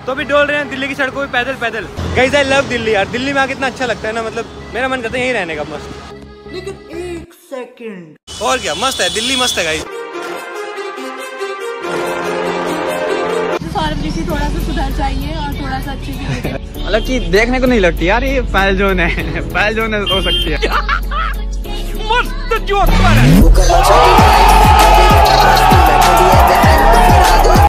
तो भी डोल रहे हैं दिल्ली की सड़कों पे पैदल पैदल। गाइस आई लव दिल्ली यार, दिल्ली में आके इतना अच्छा लगता है ना, मतलब मेरा मन करता है यहीं रहने का मस्त। लेकिन एक सेकंड, और क्या मस्त है दिल्ली, मस्त है गाइस। थोड़ा सा सुधार चाहिए और थोड़ा सा अच्छे से मतलब कि देखने को नहीं लगती यार ये फाइल जोन है, फाइल जोन हो सकती है। मस्त जोक मारा।